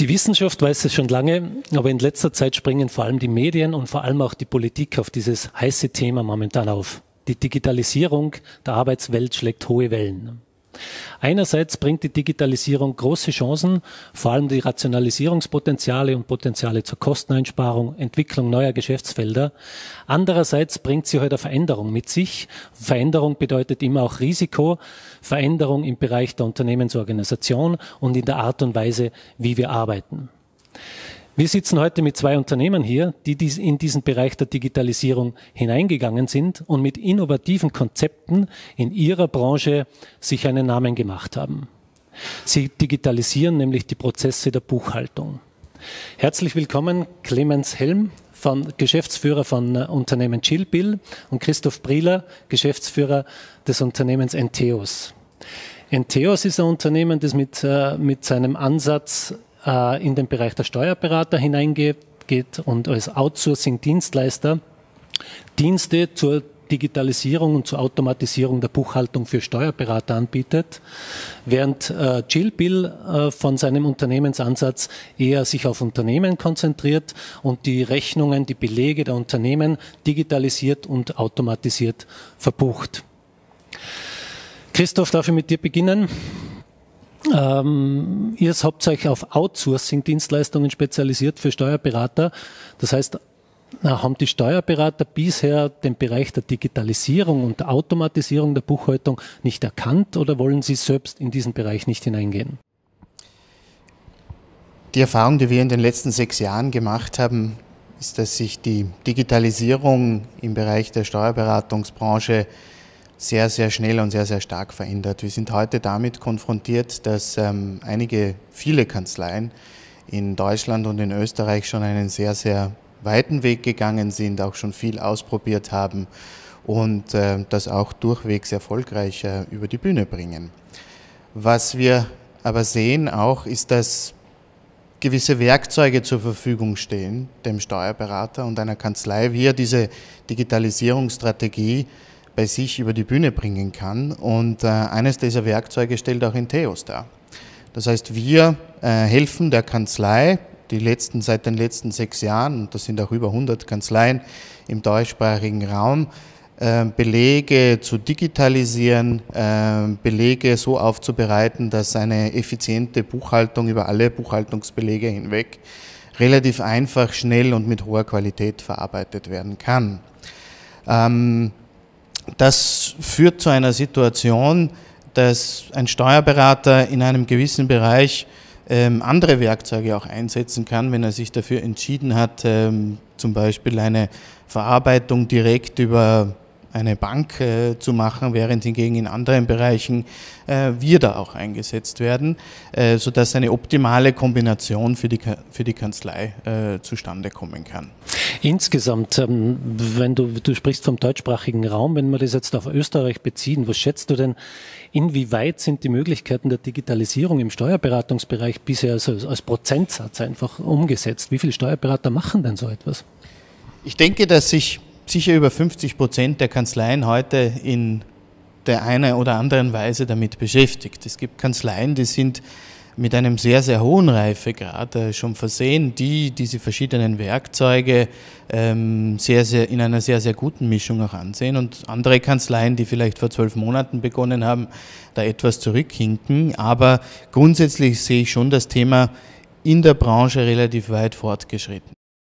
Die Wissenschaft weiß es schon lange, aber in letzter Zeit springen vor allem die Medien und vor allem auch die Politik auf dieses heiße Thema momentan auf. Die Digitalisierung der Arbeitswelt schlägt hohe Wellen. Einerseits bringt die Digitalisierung große Chancen, vor allem die Rationalisierungspotenziale und Potenziale zur Kosteneinsparung, Entwicklung neuer Geschäftsfelder. Andererseits bringt sie heute Veränderung mit sich. Veränderung bedeutet immer auch Risiko, Veränderung im Bereich der Unternehmensorganisation und in der Art und Weise, wie wir arbeiten. Wir sitzen heute mit zwei Unternehmen hier, die in diesen Bereich der Digitalisierung hineingegangen sind und mit innovativen Konzepten in ihrer Branche sich einen Namen gemacht haben. Sie digitalisieren nämlich die Prozesse der Buchhaltung. Herzlich willkommen Clemens Helm, Geschäftsführer von Unternehmen Chillbill, und Christoph Brieler, Geschäftsführer des Unternehmens Entheos. Entheos ist ein Unternehmen, das mit seinem Ansatz in den Bereich der Steuerberater hineingeht und als Outsourcing-Dienstleister Dienste zur Digitalisierung und zur Automatisierung der Buchhaltung für Steuerberater anbietet, während Chillbill von seinem Unternehmensansatz eher sich auf Unternehmen konzentriert und die Rechnungen, die Belege der Unternehmen digitalisiert und automatisiert verbucht. Christoph, darf ich mit dir beginnen? Ihr habt euch auf Outsourcing-Dienstleistungen spezialisiert für Steuerberater. Das heißt, haben die Steuerberater bisher den Bereich der Digitalisierung und der Automatisierung der Buchhaltung nicht erkannt oder wollen sie selbst in diesen Bereich nicht hineingehen? Die Erfahrung, die wir in den letzten 6 Jahren gemacht haben, ist, dass sich die Digitalisierung im Bereich der Steuerberatungsbranche sehr, sehr schnell und sehr, sehr stark verändert. Wir sind heute damit konfrontiert, dass viele Kanzleien in Deutschland und in Österreich schon einen sehr, sehr weiten Weg gegangen sind, auch schon viel ausprobiert haben und das auch durchwegs erfolgreich über die Bühne bringen. Was wir aber sehen auch, ist, dass gewisse Werkzeuge zur Verfügung stehen, dem Steuerberater und einer Kanzlei, wie er diese Digitalisierungsstrategie bei sich über die Bühne bringen kann. Und eines dieser Werkzeuge stellt auch Entheos dar. Das heißt, wir helfen der Kanzlei seit den letzten 6 Jahren, und das sind auch über 100 Kanzleien im deutschsprachigen Raum, Belege zu digitalisieren, Belege so aufzubereiten, dass eine effiziente Buchhaltung über alle Buchhaltungsbelege hinweg relativ einfach, schnell und mit hoher Qualität verarbeitet werden kann. Das führt zu einer Situation, dass ein Steuerberater in einem gewissen Bereich andere Werkzeuge auch einsetzen kann, wenn er sich dafür entschieden hat, zum Beispiel eine Verarbeitung direkt über eine Bank zu machen, während hingegen in anderen Bereichen wir da auch eingesetzt werden, sodass eine optimale Kombination für die Kanzlei zustande kommen kann. Insgesamt, wenn du sprichst vom deutschsprachigen Raum, wenn wir das jetzt auf Österreich beziehen, was schätzt du denn, inwieweit sind die Möglichkeiten der Digitalisierung im Steuerberatungsbereich bisher als Prozentsatz einfach umgesetzt? Wie viele Steuerberater machen denn so etwas? Ich denke, dass sich sicher über 50% der Kanzleien heute in der einen oder anderen Weise damit beschäftigt. Es gibt Kanzleien, die sind mit einem sehr, sehr hohen Reifegrad schon versehen, die diese verschiedenen Werkzeuge in einer sehr, sehr guten Mischung auch ansehen, und andere Kanzleien, die vielleicht vor 12 Monaten begonnen haben, da etwas zurückhinken. Aber grundsätzlich sehe ich schon das Thema in der Branche relativ weit fortgeschritten.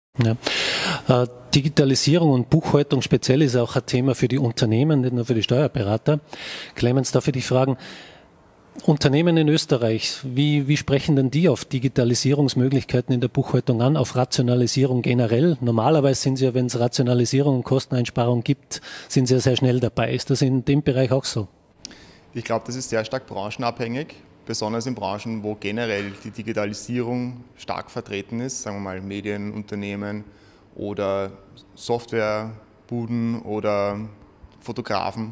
Ja. Digitalisierung und Buchhaltung speziell ist auch ein Thema für die Unternehmen, nicht nur für die Steuerberater. Clemens, darf ich dich fragen, Unternehmen in Österreich, wie sprechen denn die auf Digitalisierungsmöglichkeiten in der Buchhaltung an, auf Rationalisierung generell? Normalerweise sind sie ja, wenn es Rationalisierung und Kosteneinsparung gibt, sind sie ja sehr schnell dabei. Ist das in dem Bereich auch so? Ich glaube, das ist sehr stark branchenabhängig, besonders in Branchen, wo generell die Digitalisierung stark vertreten ist, sagen wir mal Medienunternehmen oder Softwarebuden oder Fotografen.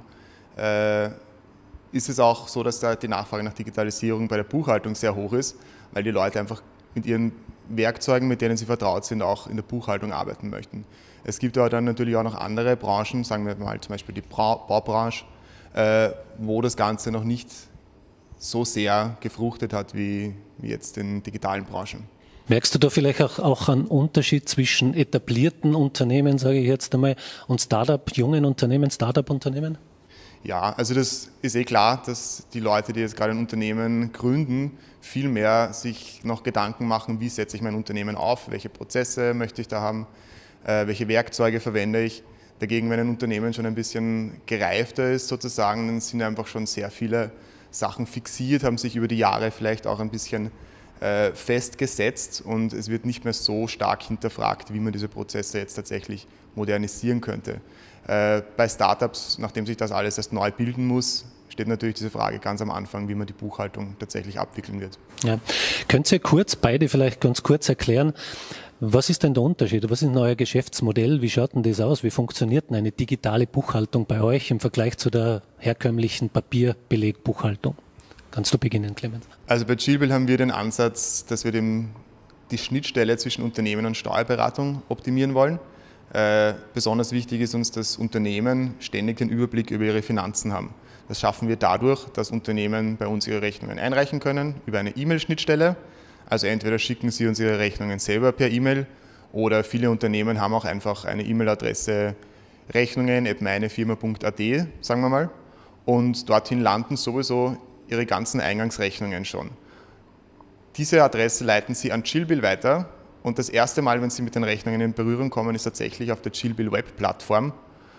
Ist es auch so, dass da die Nachfrage nach Digitalisierung bei der Buchhaltung sehr hoch ist, weil die Leute einfach mit ihren Werkzeugen, mit denen sie vertraut sind, auch in der Buchhaltung arbeiten möchten. Es gibt aber dann natürlich auch noch andere Branchen, sagen wir mal zum Beispiel die Baubranche, wo das Ganze noch nicht so sehr gefruchtet hat wie jetzt in digitalen Branchen. Merkst du da vielleicht auch einen Unterschied zwischen etablierten Unternehmen, sage ich jetzt einmal, und jungen Unternehmen, Start-up-Unternehmen? Ja, also das ist klar, dass die Leute, die jetzt gerade ein Unternehmen gründen, viel mehr sich noch Gedanken machen, wie setze ich mein Unternehmen auf, welche Prozesse möchte ich da haben, welche Werkzeuge verwende ich. Dagegen, wenn ein Unternehmen schon ein bisschen gereifter ist sozusagen, dann sind einfach schon sehr viele Sachen fixiert, haben sich über die Jahre vielleicht auch ein bisschen festgesetzt und es wird nicht mehr so stark hinterfragt, wie man diese Prozesse jetzt tatsächlich modernisieren könnte. Bei Startups, nachdem sich das alles erst neu bilden muss, steht natürlich diese Frage ganz am Anfang, wie man die Buchhaltung tatsächlich abwickeln wird. Ja. Könnt ihr beide vielleicht ganz kurz erklären, was ist denn der Unterschied? Was ist denn euer Geschäftsmodell? Wie schaut denn das aus? Wie funktioniert denn eine digitale Buchhaltung bei euch im Vergleich zu der herkömmlichen Papierbelegbuchhaltung? Kannst du beginnen, Clemens? Also bei Chillbill haben wir den Ansatz, dass wir die Schnittstelle zwischen Unternehmen und Steuerberatung optimieren wollen. Besonders wichtig ist uns, dass Unternehmen ständig den Überblick über ihre Finanzen haben. Das schaffen wir dadurch, dass Unternehmen bei uns ihre Rechnungen einreichen können über eine E-Mail-Schnittstelle. Also entweder schicken sie uns ihre Rechnungen selber per E-Mail oder viele Unternehmen haben auch einfach eine E-Mail-Adresse rechnungen@meinefirma.at, sagen wir mal. Und dorthin landen sowieso ihre ganzen Eingangsrechnungen schon. Diese Adresse leiten sie an Chillbill weiter und das erste Mal, wenn sie mit den Rechnungen in Berührung kommen, ist tatsächlich auf der Chillbill Web-Plattform.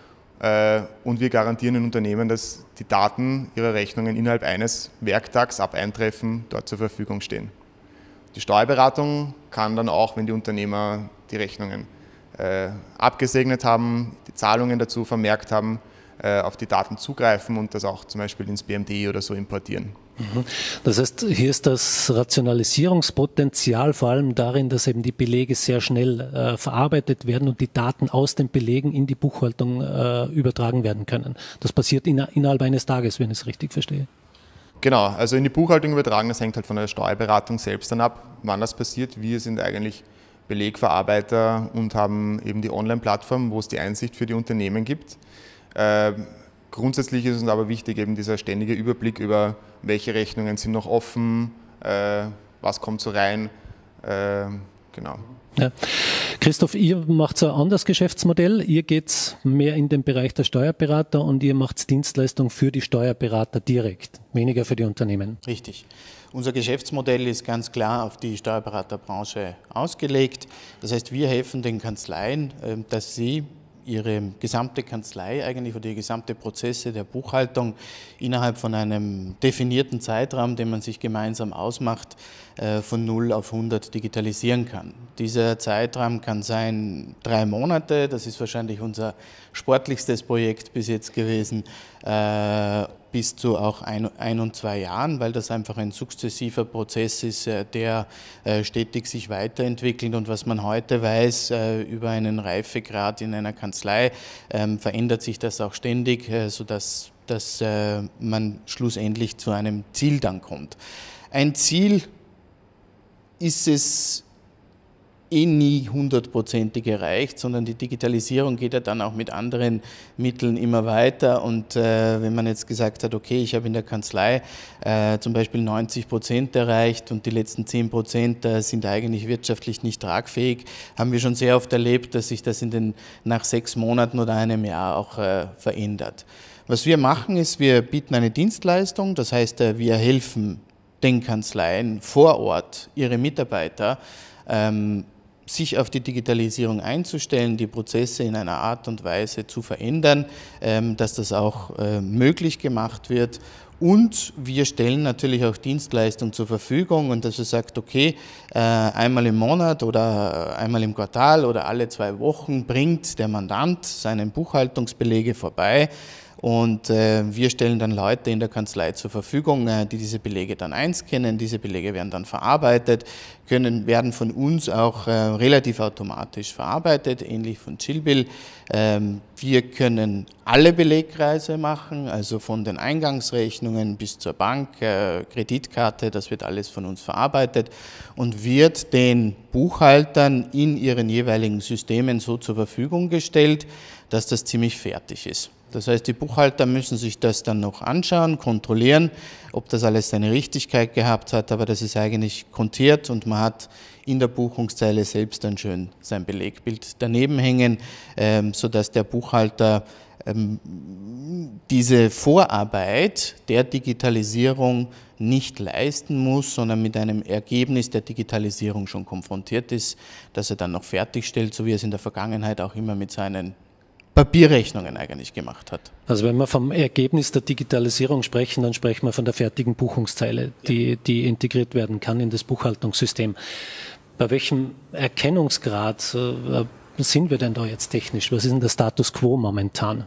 Und wir garantieren den Unternehmen, dass die Daten ihrer Rechnungen innerhalb eines Werktags ab Eintreffen dort zur Verfügung stehen. Die Steuerberatung kann dann auch, wenn die Unternehmer die Rechnungen abgesegnet haben, die Zahlungen dazu vermerkt haben, auf die Daten zugreifen und das auch zum Beispiel ins BMD oder so importieren. Das heißt, hier ist das Rationalisierungspotenzial vor allem darin, dass eben die Belege sehr schnell verarbeitet werden und die Daten aus den Belegen in die Buchhaltung übertragen werden können. Das passiert innerhalb eines Tages, wenn ich es richtig verstehe. Genau, also in die Buchhaltung übertragen, das hängt halt von der Steuerberatung selbst dann ab, wann das passiert. Wir sind eigentlich Belegverarbeiter und haben eben die Online-Plattform, wo es die Einsicht für die Unternehmen gibt. Grundsätzlich ist uns aber wichtig, eben dieser ständige Überblick über welche Rechnungen sind noch offen, was kommt so rein, genau. Ja. Christoph, ihr macht so ein anderes Geschäftsmodell. Ihr geht mehr in den Bereich der Steuerberater und ihr macht Dienstleistung für die Steuerberater direkt, weniger für die Unternehmen. Richtig. Unser Geschäftsmodell ist ganz klar auf die Steuerberaterbranche ausgelegt. Das heißt, wir helfen den Kanzleien, dass sie ihre gesamte Kanzlei eigentlich oder die gesamte Prozesse der Buchhaltung innerhalb von einem definierten Zeitraum, den man sich gemeinsam ausmacht, von 0 auf 100 digitalisieren kann. Dieser Zeitraum kann sein 3 Monate, das ist wahrscheinlich unser sportlichstes Projekt bis jetzt gewesen, bis zu auch 1 und 2 Jahren, weil das einfach ein sukzessiver Prozess ist, der stetig sich weiterentwickelt und was man heute weiß über einen Reifegrad in einer Kanzlei, verändert sich das auch ständig, sodass man schlussendlich zu einem Ziel dann kommt. Ein Ziel ist es nie 100%ig erreicht, sondern die Digitalisierung geht ja dann auch mit anderen Mitteln immer weiter und wenn man jetzt gesagt hat, okay, ich habe in der Kanzlei zum Beispiel 90% erreicht und die letzten 10% sind eigentlich wirtschaftlich nicht tragfähig, haben wir schon sehr oft erlebt, dass sich das nach 6 Monaten oder einem Jahr auch verändert. Was wir machen ist, wir bieten eine Dienstleistung, das heißt, wir helfen den Kanzleien vor Ort, ihre Mitarbeiter, sich auf die Digitalisierung einzustellen, die Prozesse in einer Art und Weise zu verändern, dass das auch möglich gemacht wird. Und wir stellen natürlich auch Dienstleistungen zur Verfügung und dass er sagt, okay, einmal im Monat oder einmal im Quartal oder alle 2 Wochen bringt der Mandant seine Buchhaltungsbelege vorbei. Und wir stellen dann Leute in der Kanzlei zur Verfügung, die diese Belege dann einscannen. Diese Belege werden dann verarbeitet, werden von uns auch relativ automatisch verarbeitet, ähnlich von Chillbill. Wir können alle Belegkreise machen, also von den Eingangsrechnungen bis zur Bank, Kreditkarte, das wird alles von uns verarbeitet und wird den Buchhaltern in ihren jeweiligen Systemen so zur Verfügung gestellt, dass das ziemlich fertig ist. Das heißt, die Buchhalter müssen sich das dann noch anschauen, kontrollieren, ob das alles seine Richtigkeit gehabt hat, aber das ist eigentlich kontiert und man hat in der Buchungszeile selbst dann schön sein Belegbild daneben hängen, sodass der Buchhalter diese Vorarbeit der Digitalisierung nicht leisten muss, sondern mit einem Ergebnis der Digitalisierung schon konfrontiert ist, das er dann noch fertigstellt, so wie er es in der Vergangenheit auch immer mit seinen Papierrechnungen eigentlich gemacht hat. Also wenn wir vom Ergebnis der Digitalisierung sprechen, dann sprechen wir von der fertigen Buchungszeile, die integriert werden kann in das Buchhaltungssystem. Bei welchem Erkennungsgrad sind wir denn da jetzt technisch? Was ist denn der Status quo momentan?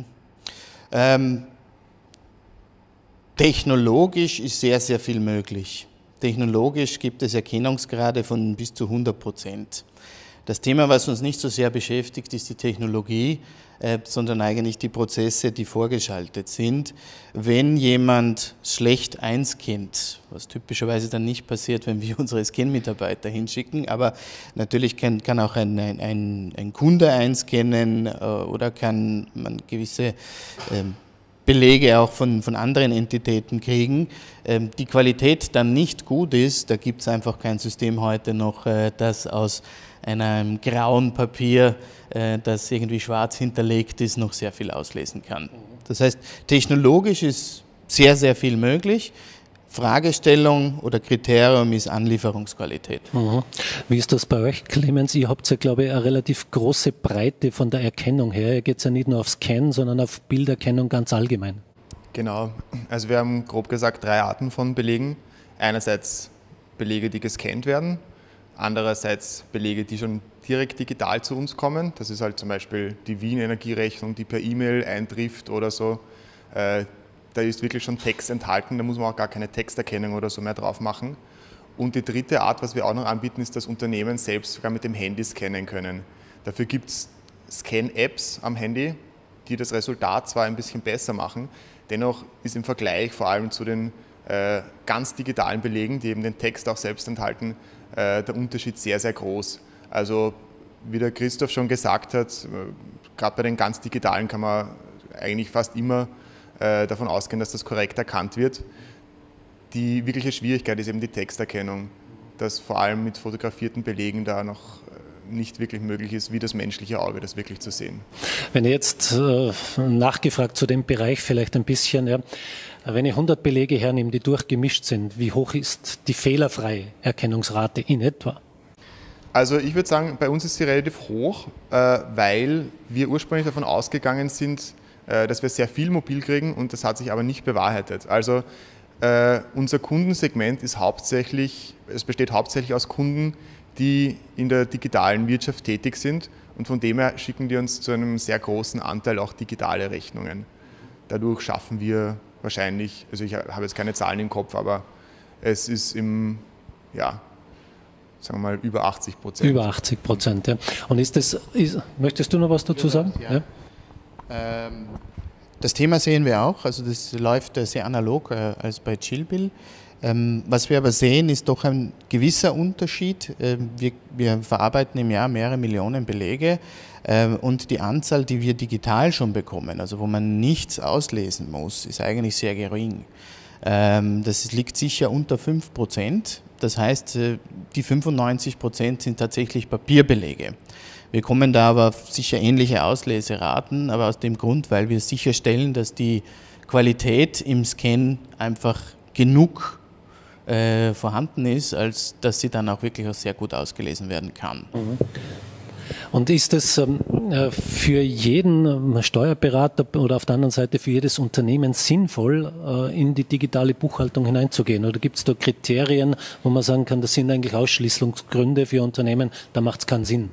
Technologisch ist sehr, sehr viel möglich. Technologisch gibt es Erkennungsgrade von bis zu 100%. Das Thema, was uns nicht so sehr beschäftigt, ist die Technologie, sondern eigentlich die Prozesse, die vorgeschaltet sind. Wenn jemand schlecht einscannt, was typischerweise dann nicht passiert, wenn wir unsere Scan-Mitarbeiter hinschicken, aber natürlich kann auch ein Kunde einscannen oder kann man gewisse Belege auch von anderen Entitäten kriegen, die Qualität dann nicht gut ist, da gibt es einfach kein System heute noch, das aus einem grauen Papier, das irgendwie schwarz hinterlegt ist, noch sehr viel auslesen kann. Das heißt, technologisch ist sehr, sehr viel möglich. Fragestellung oder Kriterium ist Anlieferungsqualität. Wie ist das bei euch, Clemens? Ihr habt ja, glaube ich, eine relativ große Breite von der Erkennung her. Ihr geht ja nicht nur auf Scan, sondern auf Bilderkennung ganz allgemein. Genau, also wir haben grob gesagt 3 Arten von Belegen. Einerseits Belege, die gescannt werden, andererseits Belege, die schon direkt digital zu uns kommen. Das ist halt zum Beispiel die Wien-Energierechnung, die per E-Mail eintrifft oder so. Da ist wirklich schon Text enthalten, da muss man auch gar keine Texterkennung oder so mehr drauf machen. Und die dritte Art, was wir auch noch anbieten, ist, dass Unternehmen selbst sogar mit dem Handy scannen können. Dafür gibt es Scan-Apps am Handy, die das Resultat zwar ein bisschen besser machen, dennoch ist im Vergleich vor allem zu den ganz digitalen Belegen, die eben den Text auch selbst enthalten, der Unterschied sehr, sehr groß. Also wie der Christoph schon gesagt hat, gerade bei den ganz digitalen kann man eigentlich fast immer davon ausgehen, dass das korrekt erkannt wird. Die wirkliche Schwierigkeit ist eben die Texterkennung, dass vor allem mit fotografierten Belegen da noch nicht wirklich möglich ist, wie das menschliche Auge das wirklich zu sehen. Wenn ihr jetzt nachgefragt zu dem Bereich vielleicht ein bisschen, ja, wenn ich 100 Belege hernehme, die durchgemischt sind, wie hoch ist die fehlerfreie Erkennungsrate in etwa? Also ich würde sagen, bei uns ist sie relativ hoch, weil wir ursprünglich davon ausgegangen sind, dass wir sehr viel mobil kriegen und das hat sich aber nicht bewahrheitet. Also unser Kundensegment ist es besteht hauptsächlich aus Kunden, die in der digitalen Wirtschaft tätig sind und von dem her schicken die uns zu einem sehr großen Anteil auch digitale Rechnungen. Dadurch schaffen wir wahrscheinlich, also ich habe jetzt keine Zahlen im Kopf, aber es ist sagen wir mal, über 80%. Über 80%, ja. Und möchtest du noch was dazu sagen? Ja. Das Thema sehen wir auch, also das läuft sehr analog als bei Chillbill. Was wir aber sehen, ist doch ein gewisser Unterschied. Wir verarbeiten im Jahr mehrere Millionen Belege und die Anzahl, die wir digital schon bekommen, also wo man nichts auslesen muss, ist eigentlich sehr gering. Das liegt sicher unter 5%. Das heißt, die 95% sind tatsächlich Papierbelege. Wir kommen da aber auf sicher ähnliche Ausleseraten, aber aus dem Grund, weil wir sicherstellen, dass die Qualität im Scan einfach genug vorhanden ist, als dass sie dann auch wirklich auch sehr gut ausgelesen werden kann. Und ist es für jeden Steuerberater oder auf der anderen Seite für jedes Unternehmen sinnvoll, in die digitale Buchhaltung hineinzugehen? Oder gibt es da Kriterien, wo man sagen kann, das sind eigentlich Ausschließungsgründe für Unternehmen, da macht es keinen Sinn?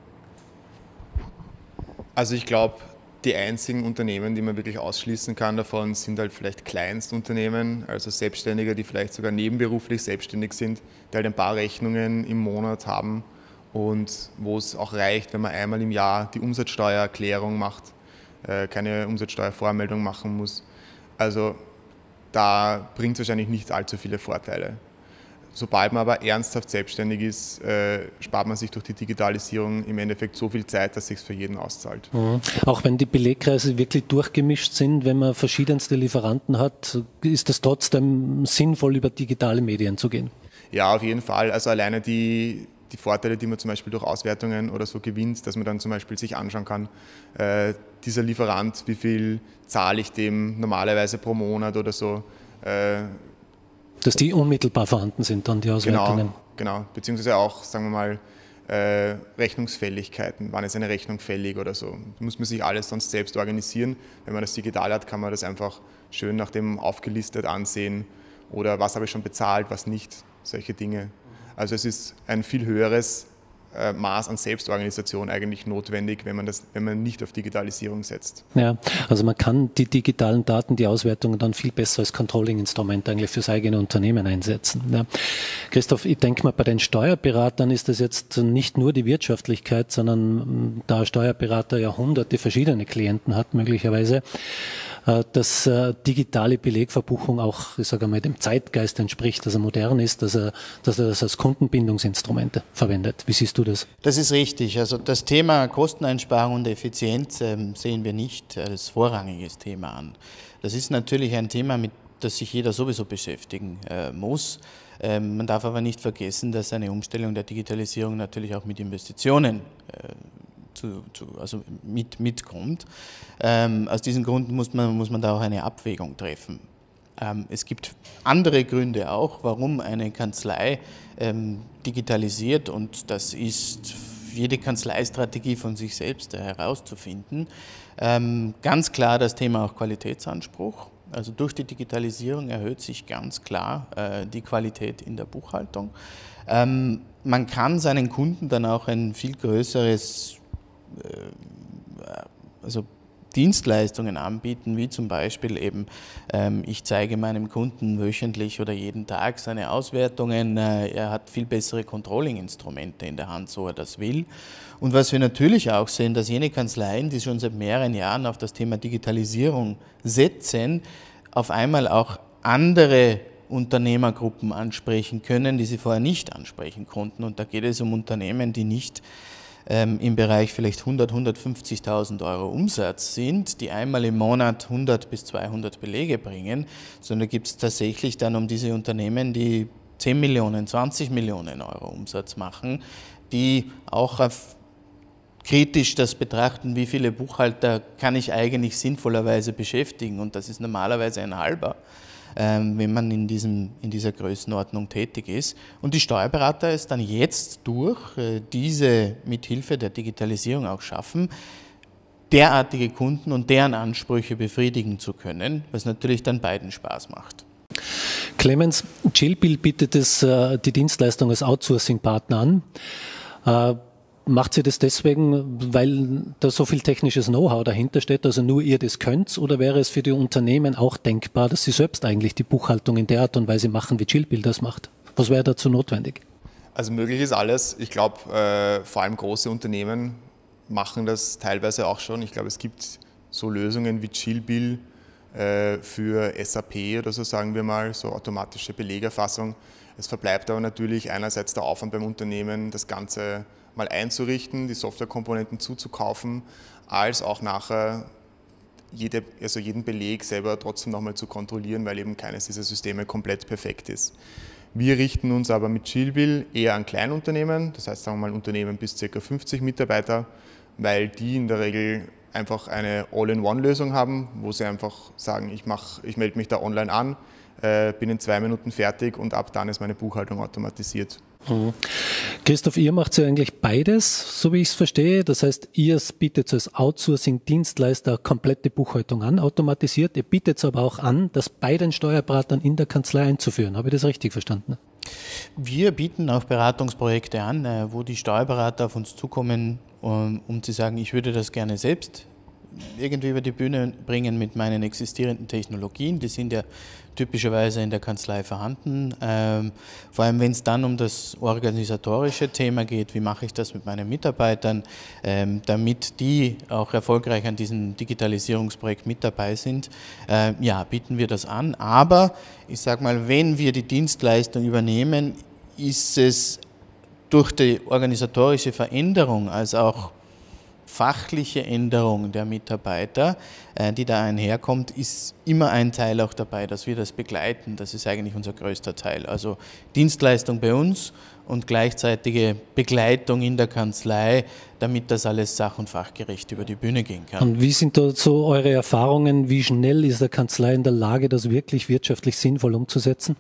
Also ich glaube, die einzigen Unternehmen, die man wirklich ausschließen kann davon, sind halt vielleicht Kleinstunternehmen, also Selbstständige, die vielleicht sogar nebenberuflich selbstständig sind, die halt ein paar Rechnungen im Monat haben und wo es auch reicht, wenn man einmal im Jahr die Umsatzsteuererklärung macht, keine Umsatzsteuervormeldung machen muss. Also da bringt es wahrscheinlich nicht allzu viele Vorteile. Sobald man aber ernsthaft selbstständig ist, spart man sich durch die Digitalisierung im Endeffekt so viel Zeit, dass es sich für jeden auszahlt. Auch wenn die Belegkreise wirklich durchgemischt sind, wenn man verschiedenste Lieferanten hat, ist es trotzdem sinnvoll, über digitale Medien zu gehen? Ja, auf jeden Fall. Also alleine die Vorteile, die man zum Beispiel durch Auswertungen oder so gewinnt, dass man dann zum Beispiel sich anschauen kann, dieser Lieferant, wie viel zahle ich dem normalerweise pro Monat oder so. Dass die unmittelbar vorhanden sind, dann die Auswertungen. Genau. Beziehungsweise auch, sagen wir mal, Rechnungsfälligkeiten. Wann ist eine Rechnung fällig oder so? Muss man sich alles sonst selbst organisieren. Wenn man das digital hat, kann man das einfach schön nach dem aufgelistet ansehen. Oder was habe ich schon bezahlt, was nicht. Solche Dinge. Also es ist ein viel höheres Maß an Selbstorganisation eigentlich notwendig, wenn man nicht auf Digitalisierung setzt. Ja, also man kann die digitalen Daten, die Auswertungen dann viel besser als Controlling-Instrument eigentlich fürs eigene Unternehmen einsetzen. Ja. Christoph, ich denke mal, bei den Steuerberatern ist das jetzt nicht nur die Wirtschaftlichkeit, sondern da ein Steuerberater ja hunderte verschiedene Klienten hat möglicherweise, dass digitale Belegverbuchung auch, ich sage mal, dem Zeitgeist entspricht, dass er modern ist, dass er das als Kundenbindungsinstrumente verwendet. Wie siehst du das? Das ist richtig. Also das Thema Kosteneinsparung und Effizienz sehen wir nicht als vorrangiges Thema an. Das ist natürlich ein Thema, mit das sich jeder sowieso beschäftigen muss. Man darf aber nicht vergessen, dass eine Umstellung der Digitalisierung natürlich auch mit Investitionen mitkommt. Aus diesem Grund muss man da auch eine Abwägung treffen. Es gibt andere Gründe auch, warum eine Kanzlei digitalisiert, und das ist jede Kanzleistrategie von sich selbst herauszufinden. Ganz klar das Thema auch Qualitätsanspruch. Also durch die Digitalisierung erhöht sich ganz klar die Qualität in der Buchhaltung. Man kann seinen Kunden dann auch ein viel größeres Dienstleistungen anbieten, wie zum Beispiel eben, ich zeige meinem Kunden wöchentlich oder jeden Tag seine Auswertungen, er hat viel bessere Controlling-Instrumente in der Hand, so er das will. Und was wir natürlich auch sehen, dass jene Kanzleien, die schon seit mehreren Jahren auf das Thema Digitalisierung setzen, auf einmal auch andere Unternehmergruppen ansprechen können, die sie vorher nicht ansprechen konnten. Und da geht es um Unternehmen, die nicht im Bereich vielleicht 150.000 Euro Umsatz sind, die einmal im Monat 100 bis 200 Belege bringen, sondern gibt es tatsächlich dann um diese Unternehmen, die 10 Millionen, 20 Millionen Euro Umsatz machen, die auch kritisch das betrachten, wie viele Buchhalter kann ich eigentlich sinnvollerweise beschäftigen, und das ist normalerweise ein halber, wenn man in dieser Größenordnung tätig ist. Und die Steuerberater es dann jetzt durch diese mithilfe der Digitalisierung auch schaffen, derartige Kunden und deren Ansprüche befriedigen zu können, was natürlich dann beiden Spaß macht. Clemens, Chillbill bietet die Dienstleistung als Outsourcing-Partner an. Macht sie das deswegen, weil da so viel technisches Know-how dahinter steht, also nur ihr das könnt, oder wäre es für die Unternehmen auch denkbar, dass sie selbst eigentlich die Buchhaltung in der Art und Weise machen, wie Chillbill das macht? Was wäre dazu notwendig? Also möglich ist alles. Ich glaube, vor allem große Unternehmen machen das teilweise auch schon. Ich glaube, es gibt so Lösungen wie Chillbill für SAP oder so, sagen wir mal, so automatische Belegerfassung. Es verbleibt aber natürlich einerseits der Aufwand beim Unternehmen, das Ganze mal einzurichten, die Softwarekomponenten zuzukaufen, als auch nachher jeden Beleg selber trotzdem nochmal zu kontrollieren, weil eben keines dieser Systeme komplett perfekt ist. Wir richten uns aber mit Chillbill eher an Kleinunternehmen, das heißt, sagen wir mal Unternehmen bis ca. 50 Mitarbeiter, weil die in der Regel einfach eine All-in-One-Lösung haben, wo sie einfach sagen, ich melde mich da online an, bin in 2 Minuten fertig und ab dann ist meine Buchhaltung automatisiert. Christoph, ihr macht ja eigentlich beides, so wie ich es verstehe. Das heißt, ihr bietet als Outsourcing-Dienstleister komplette Buchhaltung an, automatisiert. Ihr bietet es aber auch an, das bei den Steuerberatern in der Kanzlei einzuführen. Habe ich das richtig verstanden? Wir bieten auch Beratungsprojekte an, wo die Steuerberater auf uns zukommen, um zu sagen, ich würde das gerne selbst irgendwie über die Bühne bringen mit meinen existierenden Technologien. Die sind ja typischerweise in der Kanzlei vorhanden. Vor allem, wenn es dann um das organisatorische Thema geht, wie mache ich das mit meinen Mitarbeitern, damit die auch erfolgreich an diesem Digitalisierungsprojekt mit dabei sind, bieten wir das an. Aber ich sage mal, wenn wir die Dienstleistung übernehmen, ist es durch die organisatorische Veränderung als auch fachliche Änderung der Mitarbeiter, die da einherkommt, ist immer ein Teil auch dabei, dass wir das begleiten. Das ist eigentlich unser größter Teil. Also Dienstleistung bei uns und gleichzeitige Begleitung in der Kanzlei, damit das alles sach- und fachgerecht über die Bühne gehen kann. Und wie sind da so eure Erfahrungen? Wie schnell ist der Kanzlei in der Lage, das wirklich wirtschaftlich sinnvoll umzusetzen?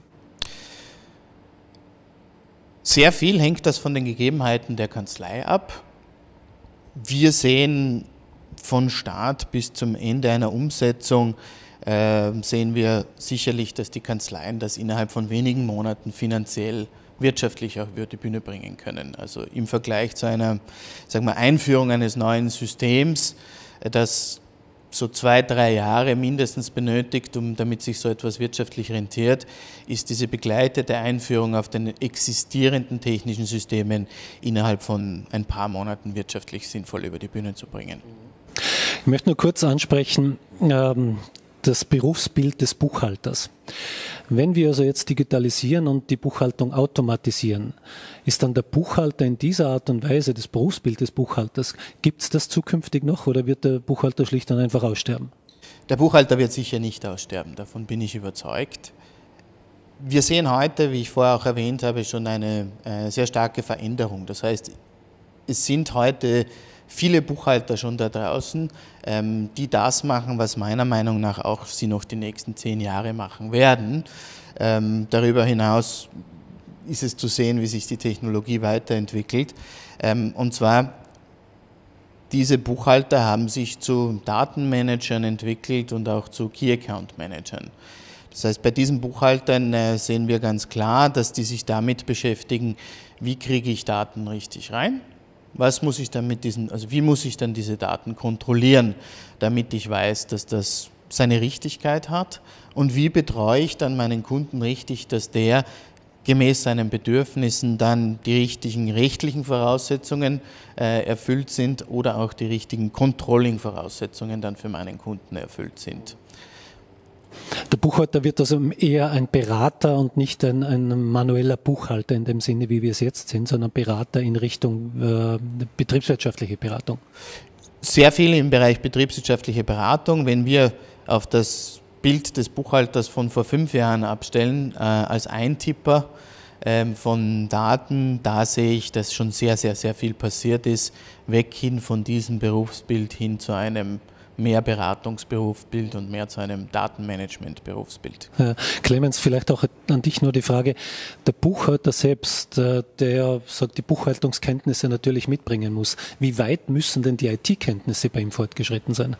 Sehr viel hängt das von den Gegebenheiten der Kanzlei ab. Wir sehen von Start bis zum Ende einer Umsetzung, sehen wir sicherlich, dass die Kanzleien das innerhalb von wenigen Monaten finanziell, wirtschaftlich auch über die Bühne bringen können. Also im Vergleich zu einer, sagen wir, Einführung eines neuen Systems, das so 2-3 Jahre mindestens benötigt, damit sich so etwas wirtschaftlich rentiert, ist diese begleitete Einführung auf den existierenden technischen Systemen innerhalb von ein paar Monaten wirtschaftlich sinnvoll über die Bühne zu bringen. Ich möchte nur kurz ansprechen, das Berufsbild des Buchhalters. Wenn wir also jetzt digitalisieren und die Buchhaltung automatisieren, ist dann der Buchhalter in dieser Art und Weise, das Berufsbild des Buchhalters, gibt es das zukünftig noch oder wird der Buchhalter schlicht und einfach aussterben? Der Buchhalter wird sicher nicht aussterben, davon bin ich überzeugt. Wir sehen heute, wie ich vorher auch erwähnt habe, schon eine sehr starke Veränderung. Das heißt, es sind heute viele Buchhalter schon da draußen, die das machen, was meiner Meinung nach auch sie noch die nächsten 10 Jahre machen werden. Darüber hinaus ist es zu sehen, wie sich die Technologie weiterentwickelt. Und zwar, diese Buchhalter haben sich zu Datenmanagern entwickelt und auch zu Key Account Managern. Das heißt, bei diesen Buchhaltern sehen wir ganz klar, dass die sich damit beschäftigen, wie kriege ich Daten richtig rein? Was muss ich dann wie muss ich dann diese Daten kontrollieren, damit ich weiß, dass das seine Richtigkeit hat? Und wie betreue ich dann meinen Kunden richtig, dass der gemäß seinen Bedürfnissen dann die richtigen rechtlichen Voraussetzungen erfüllt sind oder auch die richtigen Controlling-Voraussetzungen dann für meinen Kunden erfüllt sind? Der Buchhalter wird also eher ein Berater und nicht ein manueller Buchhalter in dem Sinne, wie wir es jetzt sind, sondern Berater in Richtung betriebswirtschaftliche Beratung. Sehr viel im Bereich betriebswirtschaftliche Beratung. Wenn wir auf das Bild des Buchhalters von vor 5 Jahren abstellen, als Eintipper von Daten, da sehe ich, dass schon sehr, sehr, sehr viel passiert ist, weg hin von diesem Berufsbild hin zu einem mehr Beratungsberufsbild und mehr zu einem Datenmanagement-Berufsbild. Clemens, vielleicht auch an dich nur die Frage, der Buchhalter selbst, der sagt, die Buchhaltungskenntnisse natürlich mitbringen muss. Wie weit müssen denn die IT-Kenntnisse bei ihm fortgeschritten sein?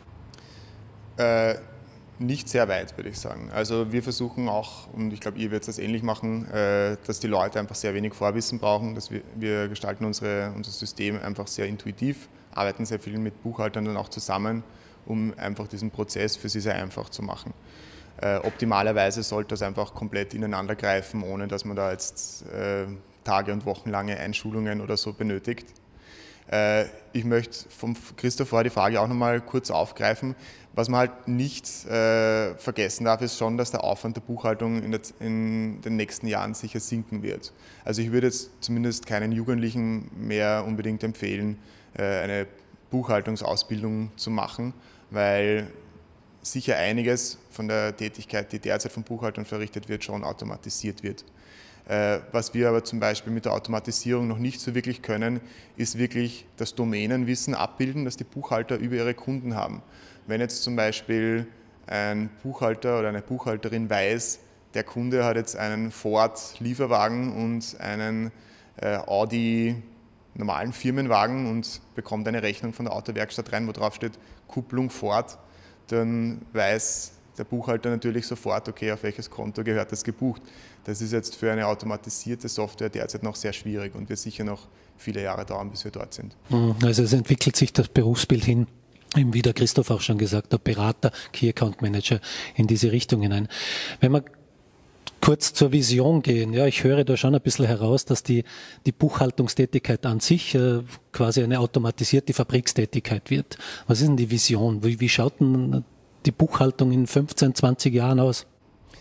Nicht sehr weit, würde ich sagen. Also wir versuchen auch, und ich glaube, ihr werdet das ähnlich machen, dass die Leute einfach sehr wenig Vorwissen brauchen. Dass wir gestalten unser System einfach sehr intuitiv, arbeiten sehr viel mit Buchhaltern dann auch zusammen, um einfach diesen Prozess für sie sehr einfach zu machen. Optimalerweise sollte das einfach komplett ineinander greifen, ohne dass man da jetzt Tage- und wochenlange Einschulungen oder so benötigt. Ich möchte vom Christoph vorher die Frage auch nochmal kurz aufgreifen. Was man halt nicht vergessen darf, ist schon, dass der Aufwand der Buchhaltung in den nächsten Jahren sicher sinken wird. Also ich würde jetzt zumindest keinen Jugendlichen mehr unbedingt empfehlen, eine Buchhaltungsausbildung zu machen, weil sicher einiges von der Tätigkeit, die derzeit von Buchhaltern verrichtet wird, schon automatisiert wird. Was wir aber zum Beispiel mit der Automatisierung noch nicht so wirklich können, ist wirklich das Domänenwissen abbilden, das die Buchhalter über ihre Kunden haben. Wenn jetzt zum Beispiel ein Buchhalter oder eine Buchhalterin weiß, der Kunde hat jetzt einen Ford Lieferwagen und einen Audi normalen Firmenwagen und bekommt eine Rechnung von der Autowerkstatt rein, wo drauf steht Kupplung Ford, dann weiß der Buchhalter natürlich sofort, okay, auf welches Konto gehört das gebucht. Das ist jetzt für eine automatisierte Software derzeit noch sehr schwierig und wird sicher noch viele Jahre dauern, bis wir dort sind. Also es entwickelt sich das Berufsbild hin, wie der Christoph auch schon gesagt hat, Berater, Key Account Manager in diese Richtung hinein. Wenn wir kurz zur Vision gehen, ja, ich höre da schon ein bisschen heraus, dass die Buchhaltungstätigkeit an sich quasi eine automatisierte Fabrikstätigkeit wird. Was ist denn die Vision? Wie schaut denn die Buchhaltung in 15, 20 Jahren aus?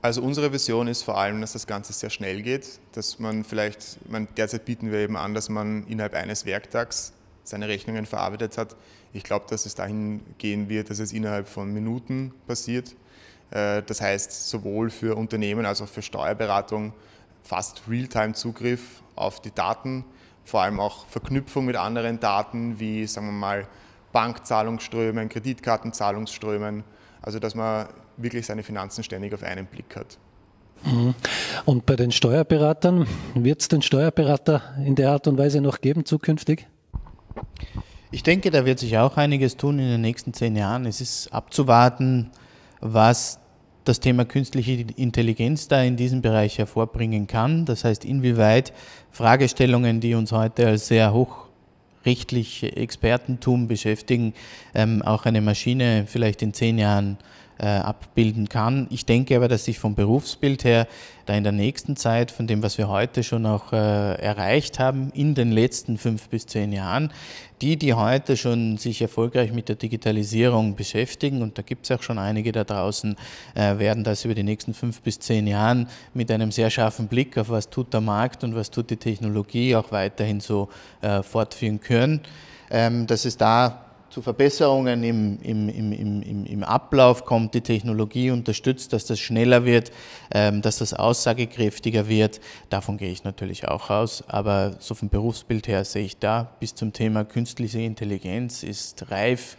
Also unsere Vision ist vor allem, dass das Ganze sehr schnell geht, dass derzeit bieten wir eben an, dass man innerhalb eines Werktags seine Rechnungen verarbeitet hat. Ich glaube, dass es dahin gehen wird, dass es innerhalb von Minuten passiert. Das heißt, sowohl für Unternehmen als auch für Steuerberatung fast Realtime-Zugriff auf die Daten, vor allem auch Verknüpfung mit anderen Daten wie, sagen wir mal, Bankzahlungsströmen, Kreditkartenzahlungsströmen, also dass man wirklich seine Finanzen ständig auf einen Blick hat. Und bei den Steuerberatern, wird es den Steuerberater in der Art und Weise noch geben zukünftig? Ich denke, da wird sich auch einiges tun in den nächsten 10 Jahren. Es ist abzuwarten, was das Thema künstliche Intelligenz da in diesem Bereich hervorbringen kann. Das heißt, inwieweit Fragestellungen, die uns heute als sehr hochrechtlich Expertentum beschäftigen, auch eine Maschine vielleicht in 10 Jahren abbilden kann. Ich denke aber, dass sich vom Berufsbild her da in der nächsten Zeit, von dem, was wir heute schon auch erreicht haben, in den letzten 5 bis 10 Jahren, die heute schon sich erfolgreich mit der Digitalisierung beschäftigen, und da gibt es auch schon einige da draußen, werden das über die nächsten 5 bis 10 Jahren mit einem sehr scharfen Blick auf was tut der Markt und was tut die Technologie auch weiterhin so fortführen können. Dass es da zu Verbesserungen im Ablauf kommt, die Technologie unterstützt, dass das schneller wird, dass das aussagekräftiger wird. Davon gehe ich natürlich auch aus, aber so vom Berufsbild her sehe ich da bis zum Thema künstliche Intelligenz ist reif,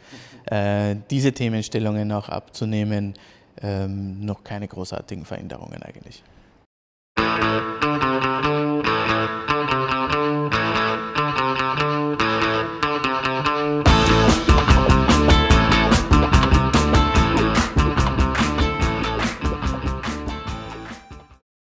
diese Themenstellungen auch abzunehmen, noch keine großartigen Veränderungen eigentlich.